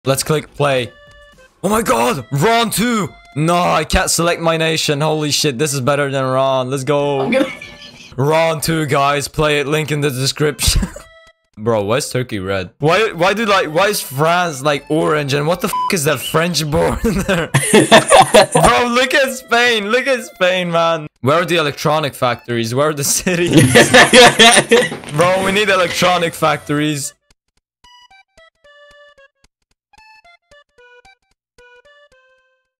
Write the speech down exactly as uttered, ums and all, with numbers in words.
Let's click play. Oh my god, Ron two. No, I can't select my nation. Holy shit, this is better than Ron. Let's go. I'm gonna... Ron two, guys. Play it. Link in the description. Bro, why is Turkey red? Why why do like why is France like orange and what the f is that French born there? Bro, look at Spain. Look at Spain, man. Where are the electronic factories? Where are the cities? Bro, we need electronic factories.